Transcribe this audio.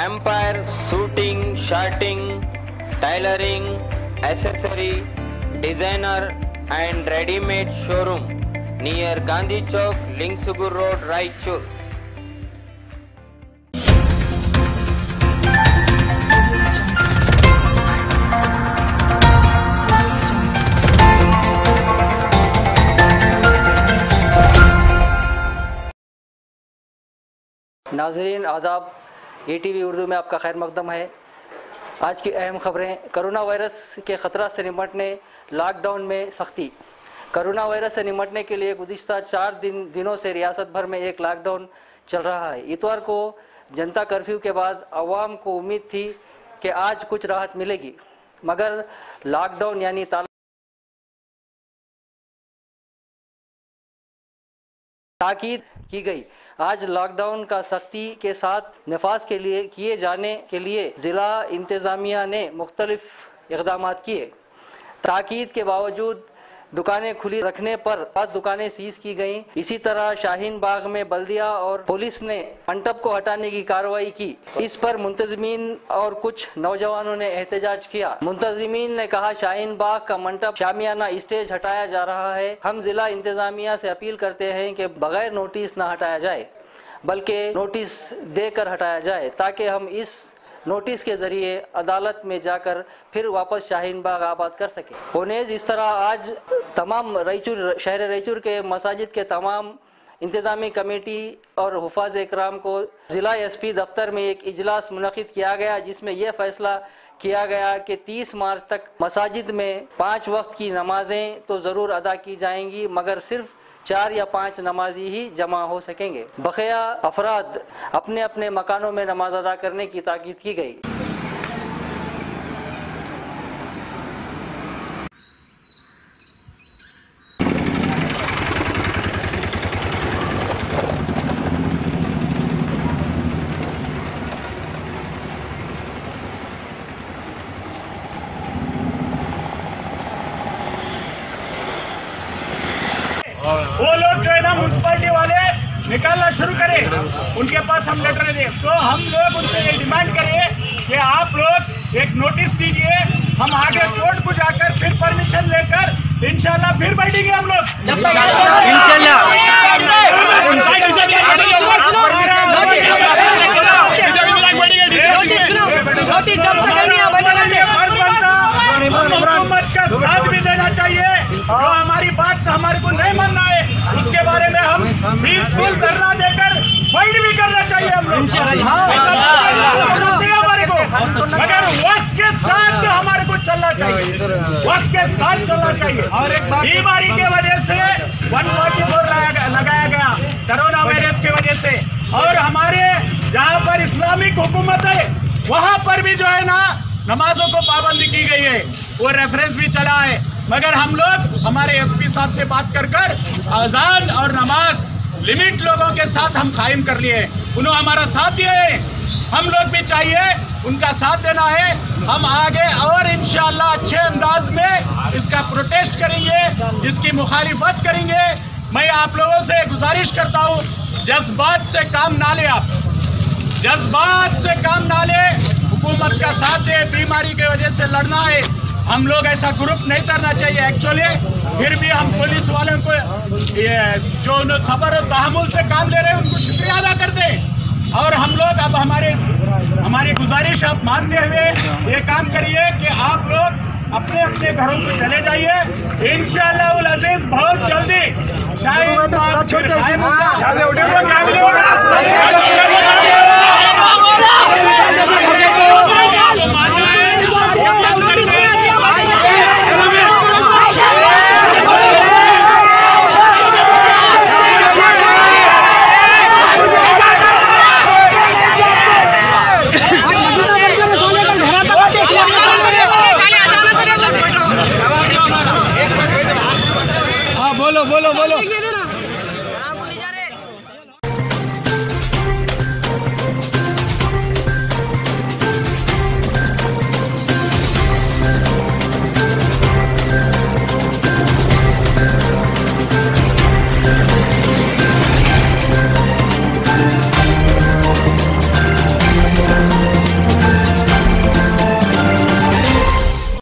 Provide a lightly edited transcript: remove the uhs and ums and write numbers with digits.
Empire Shooting, Shirting, Tailoring, Accessory, Designer and Ready-Made Showroom near Gandhi Chowk, Lingsugur Road, Raichur. नाज़रीन आदाब, ATV Urdu में आपका खैर मकदम है। आज की अहम खबरें। कोरोना वायरस के ख़तरा से निपटने लॉकडाउन में सख्ती। कोरोना वायरस से निपटने के लिए गुज़िश्ता 4 दिनों से रियासत भर में एक लॉकडाउन चल रहा है। इतवार को जनता कर्फ्यू के बाद अवाम को उम्मीद थी कि आज कुछ राहत मिलेगी, मगर लॉकडाउन यानी ताकीद की गई। आज लॉकडाउन का सख्ती के साथ नफाज के लिए किए जाने के लिए ज़िला इंतज़ामिया ने मुख्तलिफ इक़दाम किए। ताकीद के बावजूद दुकानें खुली रखने पर 5 दुकानें सीज की गईं। इसी तरह शाहीन बाग में बल्दिया और पुलिस ने मंडप को हटाने की कार्रवाई की। इस पर मुंतज़मीन और कुछ नौजवानों ने एहतजाज किया। मुंतज़मीन ने कहा, शाहीन बाग का मंडप शामियाना स्टेज हटाया जा रहा है। हम जिला इंतज़ामिया से अपील करते हैं कि बगैर नोटिस न हटाया जाए, बल्कि नोटिस देकर हटाया जाए, ताकि हम इस नोटिस के ज़रिए अदालत में जाकर फिर वापस शाहीन बाग आबाद कर सके। होनेज इस तरह आज तमाम रईचूर शहर रईचूर के मसाजिद के तमाम इंतज़ामी कमेटी और हुफ़ाज़ इकराम को ज़िला SP दफ्तर में एक इजलास मुनक़िद किया गया, जिसमें यह फ़ैसला किया गया कि 30 मार्च तक मसाजिद में 5 वक्त की नमाजें तो ज़रूर अदा की जाएंगी, मगर सिर्फ 4 या 5 नमाजी ही जमा हो सकेंगे। बक़िया अफराद अपने अपने मकानों में नमाज अदा करने की ताकीद की गई। वो लोग जो है ना म्यूनसिपालिटी वाले निकालना शुरू करें, उनके पास हम लेटर दें। तो हम लोग उनसे ये डिमांड करें कि आप लोग एक नोटिस दीजिए, हम आगे कोर्ट को जाकर फिर परमिशन लेकर इंशाल्लाह फिर बैठेंगे हम लोग हुकूमत का साथ भी देना चाहिए। जो हमारी बात हमारे को नहीं मानना है, उसके बारे में हम पीसफुल धरना देकर फाइट भी करना चाहिए हम लोग हमारे को, मगर वक्त के साथ हमारे को चलना चाहिए, वक्त के साथ चलना चाहिए। और एक बीमारी के वजह से 144 लगाया गया कोरोना वायरस के वजह से, और हमारे जहाँ पर इस्लामिक हुकूमत है वहाँ पर भी जो है ना नमाजों को पाबंदी की गई है, वो रेफरेंस भी चला है। मगर हम लोग हमारे SP साहब से बात कर अजान और नमाज लिमिट लोगों के साथ हम कायम कर लिए, उन्होंने हमारा साथ दिया है, हम लोग भी चाहिए उनका साथ देना है। हम आगे और इंशाअल्लाह अच्छे अंदाज में इसका प्रोटेस्ट करेंगे, इसकी मुखालिफत करेंगे। मैं आप लोगों से गुजारिश करता हूँ, जज्बात से काम ना ले, आप जज्बात से काम ना ले, हुकूमत का साथ दे। बीमारी की वजह से लड़ना है, हम लोग ऐसा ग्रुप नहीं करना चाहिए एक्चुअली। फिर भी हम पुलिस वालों को जो सब्र और तहम्मुल से काम ले रहे हैं उनको शुक्रिया अदा करते हैं। और हम लोग अब हमारी गुजारिश आप मानते हुए ये काम करिए कि आप लोग अपने अपने घरों को चले जाइए। इंशाअल्लाह उल अज़ीज़ बहुत जल्दी शायद